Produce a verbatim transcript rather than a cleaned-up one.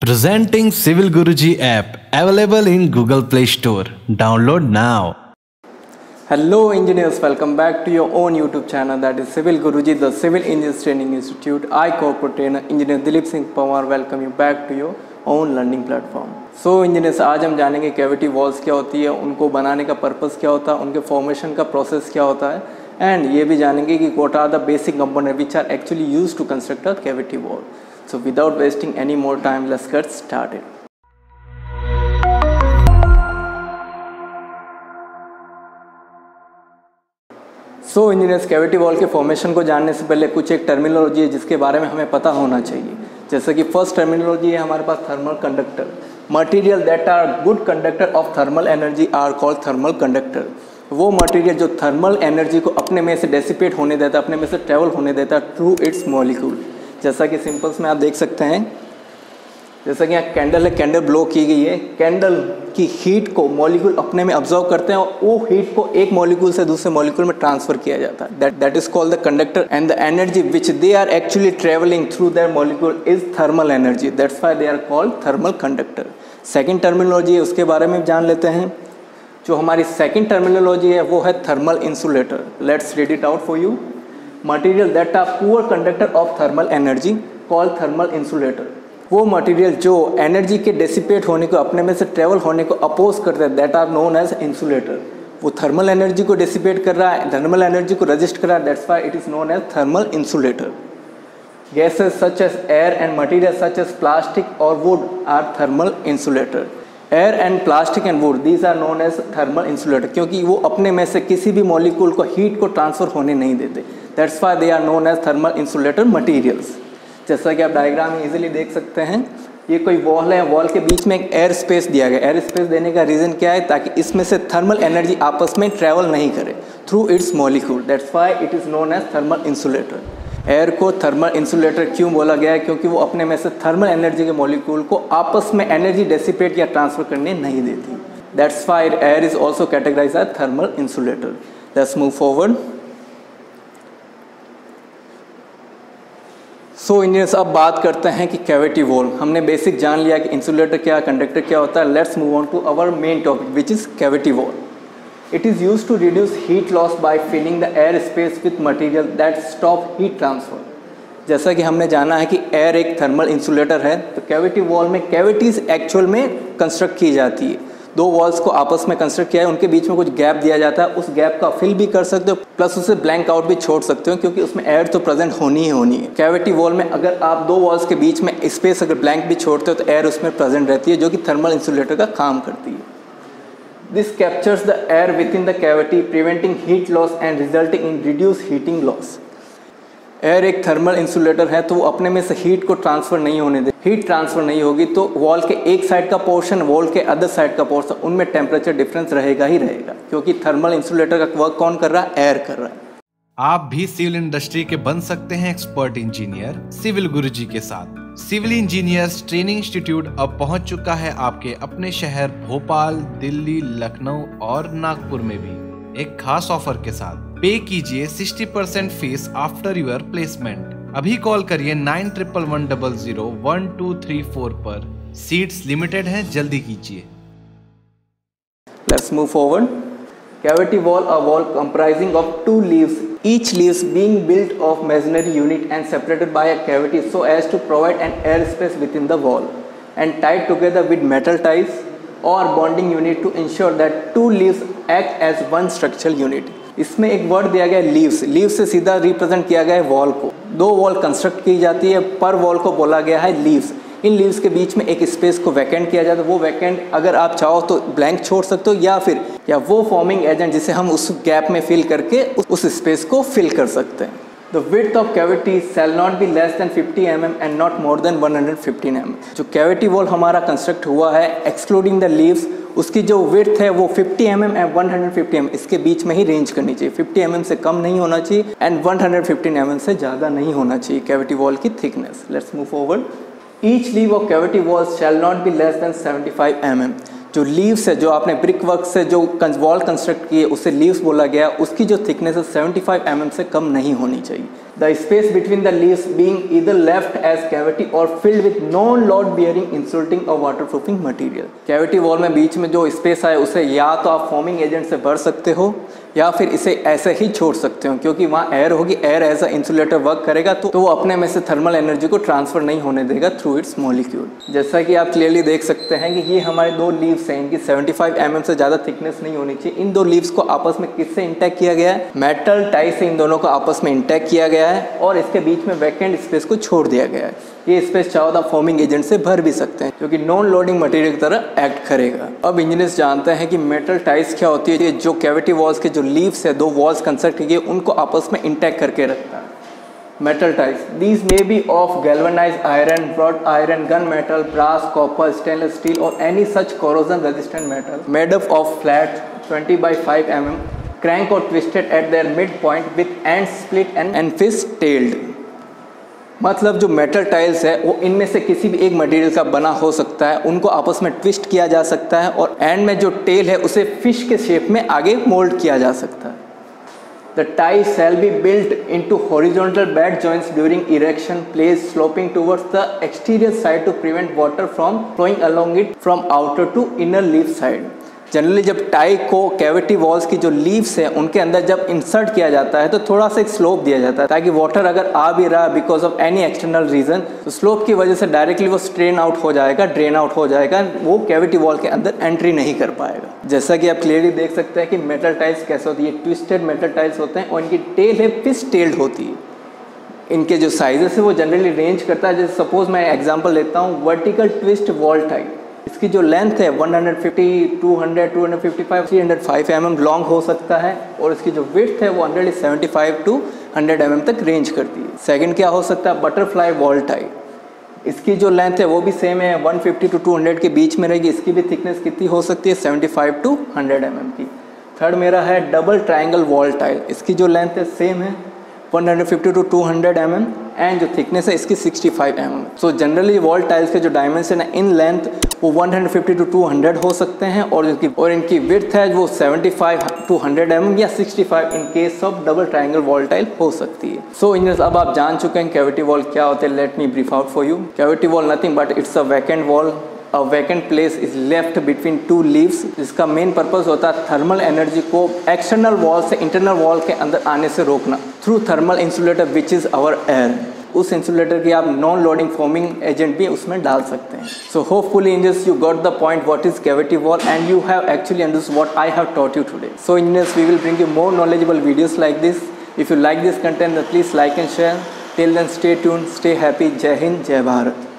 Presenting Civil Guruji app available in Google Play Store. Download now. Hello engineers, welcome back to your own YouTube channel, that is Civil Guruji, the Civil Engineers Training Institute. I corporate trainer engineer Dilip Singh Pawar welcome you back to your own learning platform. So engineers, आज हम जानेंगे cavity walls क्या होती है, उनको बनाने का purpose क्या होता है, उनके फॉर्मेशन का प्रोसेस क्या होता है, एंड ये भी जानेंगे कि what are the basic components which are actually used to construct a cavity wall. So without wasting any more time, let's get started. So engineers, cavity wall के फॉर्मेशन को जानने से पहले कुछ एक टर्मिनोलॉजी है जिसके बारे में हमें पता होना चाहिए। जैसे कि फर्स्ट टर्मिनोलॉजी है हमारे पास thermal conductor. Material that are good conductor of thermal energy are called thermal conductor. वो मटेरियल जो थर्मल एनर्जी को अपने में से डेसिपेट होने देता है, अपने में से ट्रेवल होने देता है थ्रू इट्स मॉलिक्यूल। जैसा कि सिंपल्स में आप देख सकते हैं, जैसा कि यहाँ कैंडल है, कैंडल ब्लो की गई है, कैंडल की हीट को मॉलिक्यूल अपने में ऑब्जर्व करते हैं और वो हीट को एक मॉलिक्यूल से दूसरे मॉलिक्यूल में ट्रांसफर किया जाता है। That that is called the conductor and the energy which they are actually travelling through that molecule is thermal energy. That's why they are called thermal conductor. Second terminology है, उसके बारे में जान लेते हैं। जो हमारी सेकेंड टर्मिनोलॉजी है वो है thermal insulator. Let's read it out for you. Material that are poor conductor of thermal energy called thermal insulator. वो मटेरियल जो एनर्जी के डेसिपेट होने को, अपने में से ट्रेवल होने को अपोज करते हैं, that are known as insulator. वो थर्मल एनर्जी को डेसिपेट कर रहा है, थर्मल एनर्जी को रजिस्ट कर रहा है, that's why it is known as thermal insulator. Gases such as air and material such as plastic और wood are thermal insulator. Air and plastic and wood these are known as thermal insulator, क्योंकि वो अपने में से किसी भी molecule को heat को ट्रांसफर होने नहीं देते। That's why they are known as thermal insulator materials. जैसा कि आप डायग्राम में इजीली देख सकते हैं, ये कोई वॉल है, वॉल के बीच में एक एयर स्पेस दिया गया। एयर स्पेस देने का रीज़न क्या है? ताकि इसमें से थर्मल एनर्जी आपस में ट्रैवल नहीं करे through its molecule. That's why it is known as thermal insulator. Air को थर्मल इंसुलेटर क्यों बोला गया है? क्योंकि वो अपने में से थर्मल एनर्जी के मॉलिक्यूल को आपस में एनर्जी डेसिपेट या ट्रांसफर करने नहीं देती। That's why air is also categorized as thermal insulator. Let's move forward. So so, engineers, अब बात करते हैं कि कैविटी वॉल। हमने बेसिक जान लिया कि इंसुलेटर क्या, कंडक्टर क्या होता है। Let's move on to our main topic which is cavity wall. It is used to reduce heat loss by filling the air space with material that stop heat transfer. जैसा कि हमने जाना है कि एयर एक थर्मल इंसुलेटर है, तो cavity wall में कैविटीज़ एक्चुअल में कंस्ट्रक्ट की जाती है। दो वॉल्स को आपस में कंस्ट्रक्ट किया है, उनके बीच में कुछ गैप दिया जाता है, उस गैप का फिल भी कर सकते हो, प्लस उसे ब्लैंक आउट भी छोड़ सकते हो, क्योंकि उसमें एयर तो प्रेजेंट होनी ही होनी है। कैविटी वॉल में अगर आप दो वॉल्स के बीच में स्पेस अगर ब्लैंक भी छोड़ते हो तो एयर उसमें प्रेजेंट रहती है, जो कि थर्मल इंसुलेटर का काम करती है। This captures the air within the cavity, preventing heat loss and resulting in reduce heating loss. Air एक थर्मल इंसुलेटर है, तो वो अपने में से हीट को ट्रांसफर नहीं होने दे। हीट ट्रांसफर नहीं होगी तो वॉल के एक साइड का पोर्शन, वॉल के अदर साइड का पोर्शन, उनमें टेम्परेचर डिफरेंस रहेगा ही रहेगा, क्योंकि थर्मल इंसुलेटर का वर्क कौन कर रहा है? एयर कर रहा है। आप भी सिविल इंडस्ट्री के बन सकते हैं एक्सपर्ट इंजीनियर सिविल गुरुजी के साथ। सिविल इंजीनियर्स ट्रेनिंग इंस्टीट्यूट अब पहुंच चुका है आपके अपने शहर भोपाल, दिल्ली, लखनऊ और नागपुर में भी एक खास ऑफर के साथ। पे कीजिए साठ percent fees after your placement. अभी कॉल करिए nine triple one double zero one two three four पर। सीट्स लिमिटेड हैं, जल्दी कीजिए। Let's move forward. Cavity wall, a wall comprising of two leaves, each leaves being built of masonry unit and separated by a cavity so as to provide an air space within the wall and tied together with metal ties or bonding unit to ensure that two leaves act as one structural unit. इसमें एक word दिया गया है leaves. Leaves से सीधा represent किया गया है वॉल को। दो वॉल कंस्ट्रक्ट की जाती है, पर वॉल को बोला गया है लीव्स। इन लीव्स के बीच में एक स्पेस को वैकेंट किया जाता है। वो वैकेंट अगर आप चाहो तो ब्लैंक छोड़ सकते हो, या फिर या वो फॉर्मिंग एजेंट जिसे हम उस गैप में फिल करके उस स्पेस को फिल कर सकते हैं। The width of cavity shall not be less than fifty m m and not more than one hundred fifteen m m. जो कैविटी वॉल हमारा कंस्ट्रक्ट हुआ है एक्सक्लूडिंग द लीव्स, उसकी जो विड्थ है वो fifty m m and one hundred fifty m m इसके बीच में ही रेंज करनी चाहिए। फिफ्टी एम एम से कम नहीं होना चाहिए and one hundred fifteen m m से ज़्यादा नहीं होना चाहिए कैविटी वॉल की thickness. Let's move forward. Each leaf of cavity walls shall not be less than seventy five m m. जो लीव्स है, जो आपने ब्रिक वर्क से जो वॉल कंस्ट्रक्ट किए उसे लीव्स बोला गया, उसकी जो थिकनेस है सेवेंटी फाइव एम एम से कम नहीं होनी चाहिए। The space between the leaves being either left as cavity और filled with non load bearing insulating और वाटरप्रूफिंग मटेरियल। कैविटी वॉल में बीच में जो स्पेस है उसे या तो आप फॉर्मिंग एजेंट से भर सकते हो या फिर इसे ऐसे ही छोड़ सकते हो, क्योंकि वहाँ एयर होगी, air as a insulator work करेगा तो, तो वो अपने में से थर्मल एनर्जी को ट्रांसफर नहीं होने देगा थ्रू इट्स मॉलिक्यूल। जैसा कि आप क्लियरली देख सकते हैं कि ये हमारे दो लीव्स हैं, इनकी सेवेंटी फाइव एम एम से ज़्यादा थिकनेस नहीं होनी चाहिए। इन दो लीव्स को आपस में किससे इंटैक्ट किया गया है? मेटल टाई से इन दोनों को आपस में इंटैक्ट किया गया है और इसके बीच में वैकेंट स्पेस को छोड़ दिया गया है। ये स्पेस चाहो तो फॉर्मिंग एजेंट से भर भी सकते हैं, जो कि नॉन लोडिंग मटेरियल की तरह एक्ट करेगा। अब इंजीनियर्स जानते हैं कि मेटल टाइज क्या होती है। जो कैविटी वॉल्स के जो लीव्स है, दो वॉल्स कंस्ट्रक्ट किए, उनको आपस में इंटैक्ट करके रखता है। Metal ties these may be of galvanized iron, broad iron, gun metal, brass, copper, stainless steel और any such corrosion resistant metal made up of flat twenty by five m m crank or twisted at their midpoint with ends split and and fish tailed। मतलब जो metal tiles है वो इनमें से किसी भी एक मटेरियल का बना हो सकता है, उनको आपस में ट्विस्ट किया जा सकता है और एंड में जो टेल है उसे फिश के शेप में आगे मोल्ड किया जा सकता है। The tie shall be built into horizontal bed joints during erection, placed sloping towards the exterior side to prevent water from flowing along it from outer to inner leaf side। Generally जब tie को cavity walls की जो leaves है उनके अंदर जब insert किया जाता है तो थोड़ा सा एक स्लोप दिया जाता है, ताकि वाटर अगर आ भी रहा because of any external reason तो स्लोप की वजह से डायरेक्टली वो स्ट्रेन आउट हो जाएगा, ड्रेन आउट हो जाएगा, वो कैविटी वॉल के अंदर एंट्री नहीं कर पाएगा। जैसा कि आप क्लियरली देख सकते हैं कि मेटल टाइल्स कैसे होती है, ट्विस्टेड मेटल टाइल्स होते हैं और इनकी टेल है फिश टेल्ड होती है। इनके जो साइजेस है वो जनरली रेंज करता है। जैसे सपोज मैं एग्जांपल लेता हूँ, वर्टिकल ट्विस्ट वॉल टाई, इसकी जो लेंथ है one fifty, two hundred, two fifty five, three hundred five m m long हो सकता है और इसकी जो विड्थ है वो one seventy five to hundred m m तक रेंज करती है। सेकंड क्या हो सकता है? बटरफ्लाई वॉल टाई, इसकी जो लेंथ है वो भी सेम है, one fifty to two hundred के बीच में रहेगी। इसकी भी थिकनेस कितनी हो सकती है? Seventy five to hundred m m की। थर्ड मेरा है डबल ट्राइंगल वॉल टाइल, इसकी जो लेंथ है सेम है one fifty to two hundred m m and जो थिकनेस है इसकी sixty five m m. So generally wall tiles के जो डायमेंशन है इन लेंथ वो one fifty to two hundred हो सकते हैं और इनकी और इनकी विड्थ है वो seventy five to hundred m m या sixty five in case of double triangle wall tile हो सकती है। सो इंजीनियर्स अब आप जान चुके हैं कैविटी वॉल क्या होते हैं। Let me brief out for you. Cavity wall nothing but it's a vacant wall. A vacant place is left between two leaves. इसका मेन पर्पस होता है थर्मल एनर्जी को एक्सटर्नल वॉल से इंटरनल वॉल के अंदर आने से रोकना through thermal insulator which is our air. उस इंसुलेटर की आप नॉन लोडिंग फॉर्मिंग एजेंट भी उसमें डाल सकते हैं। So hopefully engineers you got the point what is cavity wall and you have actually understood what I have taught you today. So engineers we will bring you more knowledgeable videos like this. If you like this content, then please like and share. Till then, stay tuned, stay happy. Jai Hind, Jai Bharat.